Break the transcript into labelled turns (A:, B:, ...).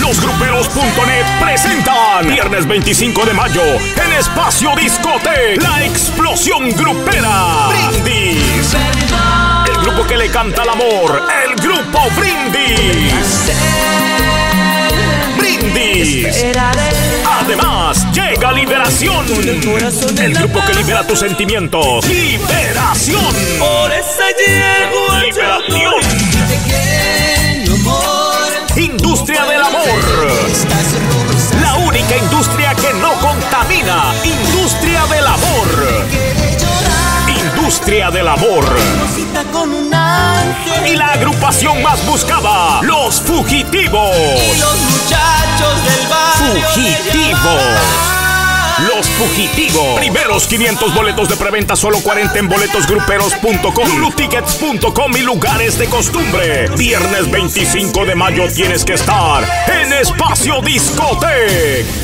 A: Losgruperos.net presentan viernes 25 de mayo en Espacio Discote, la explosión grupera. Brindis. El grupo que le canta al amor, el grupo Brindis. Brindis. Además, llega Liberación. El grupo que libera tus sentimientos. Liberación.
B: Por esa llego a
A: Liberación. Industria del amor. La única industria que no contamina. Industria del amor. Industria del amor. Y la agrupación más buscada, Los Fugitivos.
B: Y los muchachos del barrio.
A: Fugitivos. Los Fugitivos. Primeros 500 boletos de preventa, solo 40 en boletosgruperos.com, lulutickets.com y lugares de costumbre. Viernes 25 de mayo tienes que estar en Espacio Discote.